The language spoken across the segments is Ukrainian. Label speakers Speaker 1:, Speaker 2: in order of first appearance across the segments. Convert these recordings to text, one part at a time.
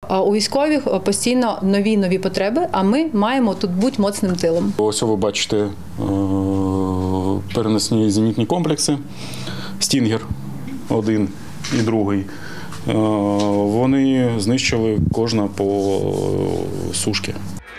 Speaker 1: У військових постійно нові потреби, а ми маємо тут бути моцним тилом.
Speaker 2: Ось ви бачите переносні зенітні комплекси «Стінгер» 1 і 2. Вони знищили кожна по сушки.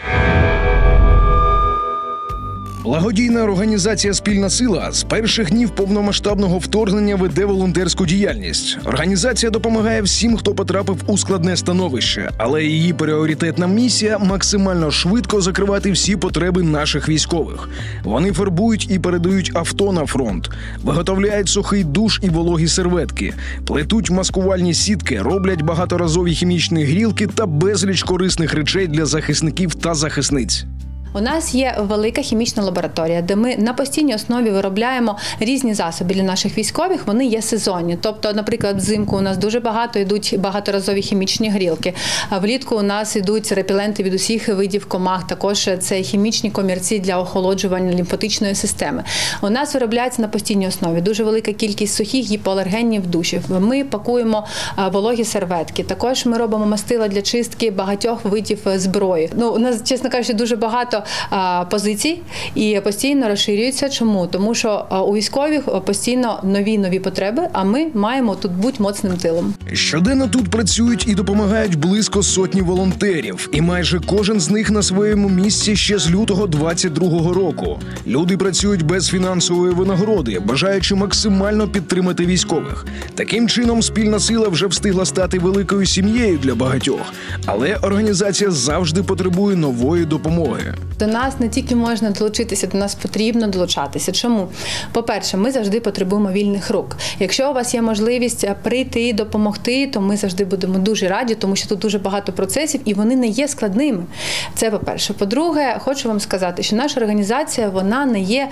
Speaker 3: Благодійна організація «Спільна сила» з перших днів повномасштабного вторгнення веде волонтерську діяльність. Організація допомагає всім, хто потрапив у складне становище, але її пріоритетна місія – максимально швидко закривати всі потреби наших військових. Вони фарбують і передають авто на фронт, виготовляють сухий душ і вологі серветки, плетуть маскувальні сітки, роблять багаторазові хімічні грілки та безліч корисних речей для захисників та захисниць.
Speaker 1: У нас є велика хімічна лабораторія, де ми на постійній основі виробляємо різні засоби для наших військових, вони є сезонні. Тобто, наприклад, взимку у нас дуже багато йдуть багаторазові хімічні грілки, а влітку у нас йдуть репеленти від усіх видів комах, також це хімічні комірці для охолоджування лімфатичної системи. У нас виробляється на постійній основі дуже велика кількість сухих гіпоалергенів душів. Ми пакуємо вологі серветки, також ми робимо мастила для чистки багатьох видів зброї. У нас, чесно кажучи, дуже багато позицій і постійно розширюються. Чому? Тому що у військових постійно нові потреби, а ми маємо тут бути моцним тилом.
Speaker 3: Щоденно тут працюють і допомагають близько сотні волонтерів. І майже кожен з них на своєму місці ще з лютого 22-го року. Люди працюють без фінансової винагороди, бажаючи максимально підтримати військових. Таким чином, «Спільна сила» вже встигла стати великою сім'єю для багатьох. Але організація завжди потребує нової допомоги.
Speaker 1: До нас не тільки можна долучитися, до нас потрібно долучатися. Чому? По-перше, ми завжди потребуємо вільних рук. Якщо у вас є можливість прийти і допомогти, то ми завжди будемо дуже раді, тому що тут дуже багато процесів і вони не є складними. Це по-перше. По-друге, хочу вам сказати, що наша організація, вона не є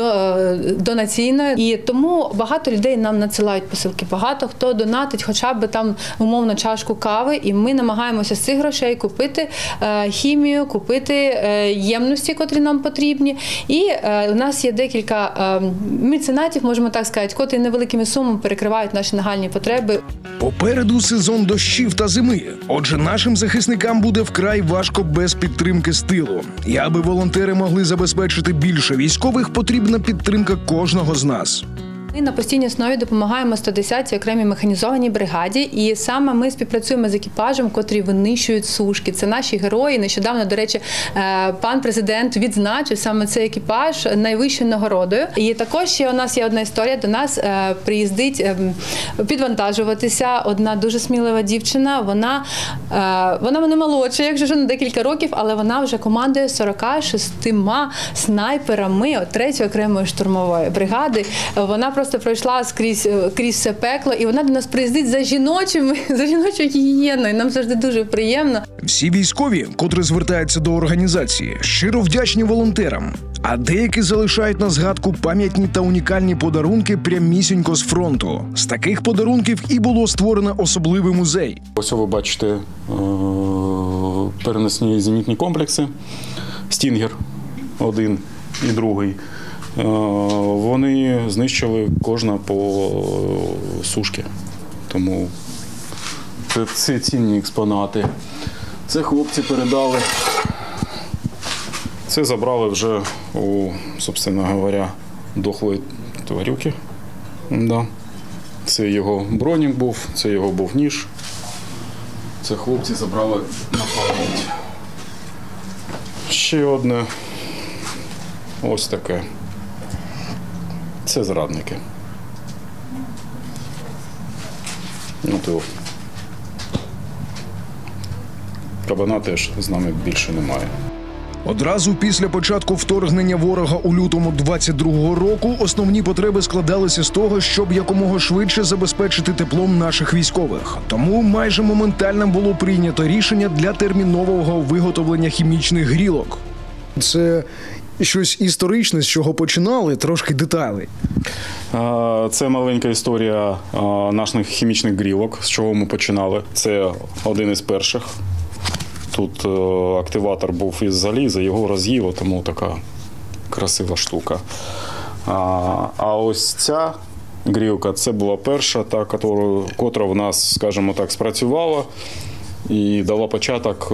Speaker 1: донаційною, і тому багато людей нам надсилають посилки. Багато хто донатить хоча б там умовно чашку кави, і ми намагаємося з цих грошей купити хімію, купити ємності, котрі нам потрібні. І у нас є декілька меценатів, можемо так сказати, котрі невеликими сумами перекривають наші нагальні потреби.
Speaker 3: Попереду сезон дощів та зими. Отже, нашим захисникам буде вкрай важко без підтримки з тилу. І аби волонтери могли забезпечити більше військових, потрібна підтримка кожного з нас.
Speaker 1: Ми на постійній основі допомагаємо 110-й окремій механізованій бригаді, і саме ми співпрацюємо з екіпажем, котрі винищують сушки. Це наші герої. Нещодавно, до речі, пан президент відзначив саме цей екіпаж найвищою нагородою. І також ще у нас є одна історія. До нас приїздить підвантажуватися одна дуже смілива дівчина. Вона мене молодша, якщо на декілька років, але вона вже командує 46 снайперами 3-ї окремої штурмової бригади. Вона просто пройшла скрізь все пекло, і вона до нас приїздить за жіночою гігієною. Нам завжди дуже приємно.
Speaker 3: Всі військові, котрі звертаються до організації, щиро вдячні волонтерам. А деякі залишають на згадку пам'ятні та унікальні подарунки прямісінько з фронту. З таких подарунків і було створено особливий музей.
Speaker 2: Ось ви бачите переносні зенітні комплекси «Стінгер» 1 і 2. Вони знищили кожна по сушки. Тому це цінні експонати. Це хлопці передали. Це забрали вже у, собственно говоря, дохлої тварюки. Да. Це його бронік був, це його був ніж. Це хлопці забрали на пам'ять. Ще одне. Ось таке. Це зрадники. Кабана теж з нами більше немає.
Speaker 3: Одразу після початку вторгнення ворога у лютому 22-го року основні потреби складалися з того, щоб якомога швидше забезпечити теплом наших військових. Тому майже моментально було прийнято рішення для термінового виготовлення хімічних грілок. Це щось історичне, з чого починали, трошки деталей.
Speaker 2: Це маленька історія наших хімічних грілок, з чого ми починали. Це один із перших. Тут активатор був із заліза, його роз'їло, тому така красива штука. А ось ця грілка, це була перша, та, котра в нас, скажімо так, спрацювала. і дала початок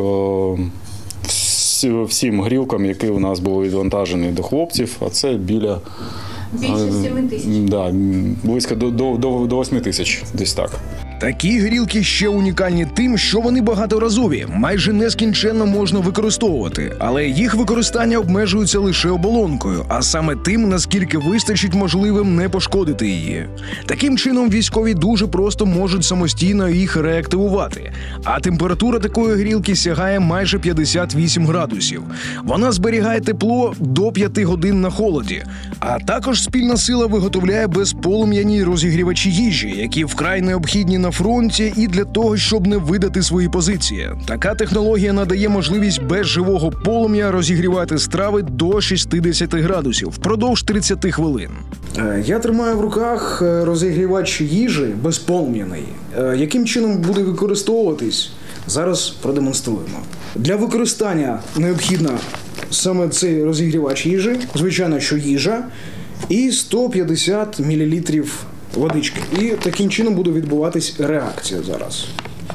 Speaker 2: всім грілкам, які у нас були відвантажені до хлопців, а це біля
Speaker 1: Більше 7 тисяч.
Speaker 2: Да, близько до 8 тисяч, десь так.
Speaker 3: Такі грілки ще унікальні тим, що вони багаторазові, майже нескінченно можна використовувати, але їх використання обмежується лише оболонкою, а саме тим, наскільки вистачить можливим не пошкодити її. Таким чином, військові дуже просто можуть самостійно їх реактивувати, а температура такої грілки сягає майже 58 градусів. Вона зберігає тепло до 5 годин на холоді, а також спільна сила виготовляє безполум'яні розігрівачі їжі, які вкрай необхідні на фронті і для того, щоб не видати свої позиції. Така технологія надає можливість без живого полум'я розігрівати страви до 60 градусів впродовж 30 хвилин.
Speaker 4: Я тримаю в руках розігрівач їжі безполум'яний. Яким чином буде використовуватись, зараз продемонструємо. Для використання необхідно саме цей розігрівач їжі, звичайно, що їжа, і 150 мл водички. І таким чином буде відбуватись реакція зараз.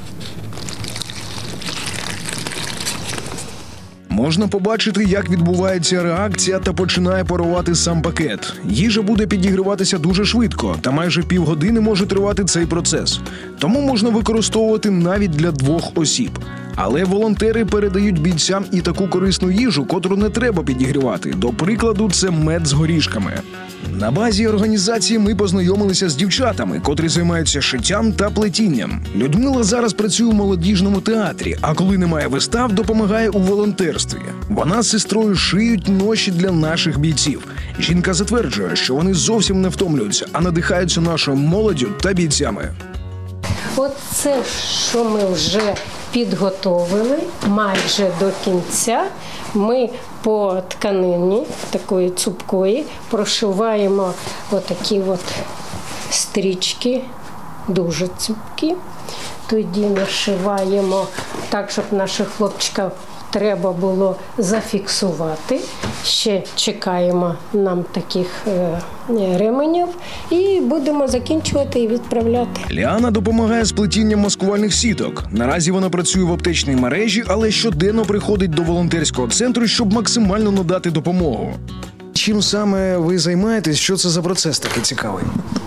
Speaker 3: Можна побачити, як відбувається реакція та починає парувати сам пакет. Їжа буде підігріватися дуже швидко, та майже півгодини може тривати цей процес. Тому можна використовувати навіть для 2 осіб. Але волонтери передають бійцям і таку корисну їжу, котру не треба підігрівати. До прикладу, це мед з горішками. На базі організації ми познайомилися з дівчатами, котрі займаються шиттям та плетінням. Людмила зараз працює у молодіжному театрі, а коли немає вистав, допомагає у волонтерстві. Вона з сестрою шиють ноші для наших бійців. Жінка затверджує, що вони зовсім не втомлюються, а надихаються нашою молоддю та бійцями.
Speaker 5: От це, що ми вже підготовили майже до кінця, ми по тканині такої цупкої прошиваємо отакі от стрічки, дуже цупкі. Тоді нашиваємо так, щоб наших хлопчиків треба було зафіксувати. Ще чекаємо нам таких ременів і будемо закінчувати і відправляти.
Speaker 3: Ліана допомагає з плетінням маскувальних сіток. Наразі вона працює в аптечній мережі, але щоденно приходить до волонтерського центру, щоб максимально надати допомогу.
Speaker 4: Чим саме ви займаєтесь? Що це за процес такий цікавий?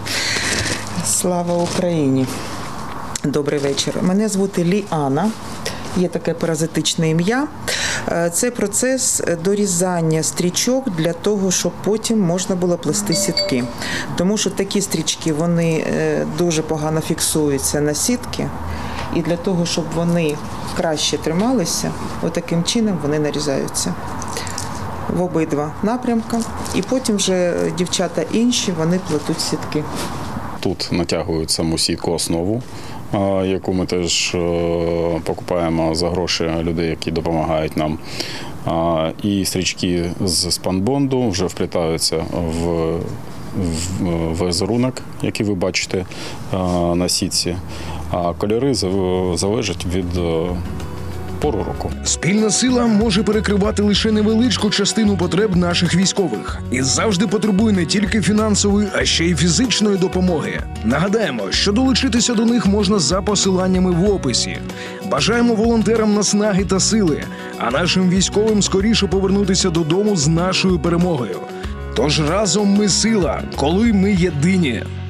Speaker 6: Слава Україні! Добрий вечір. Мене звати Ліана. Є таке паразитичне ім'я. Це процес дорізання стрічок для того, щоб потім можна було плести сітки. Тому що такі стрічки, вони дуже погано фіксуються на сітки. І для того, щоб вони краще трималися, отаким чином вони нарізаються в обидва напрямки. І потім вже дівчата інші, вони плетуть сітки.
Speaker 2: Тут натягують саму сітку основу, яку ми теж покупаємо за гроші людей, які допомагають нам. І стрічки з спанбонду вже вплітаються в візерунок, який ви бачите на сітці. А кольори залежать від пору року.
Speaker 3: Спільна сила може перекривати лише невеличку частину потреб наших військових і завжди потребує не тільки фінансової, а ще й фізичної допомоги. Нагадаємо, що долучитися до них можна за посиланнями в описі. Бажаємо волонтерам наснаги та сили, а нашим військовим скоріше повернутися додому з нашою перемогою. Тож разом ми сила, коли ми єдині.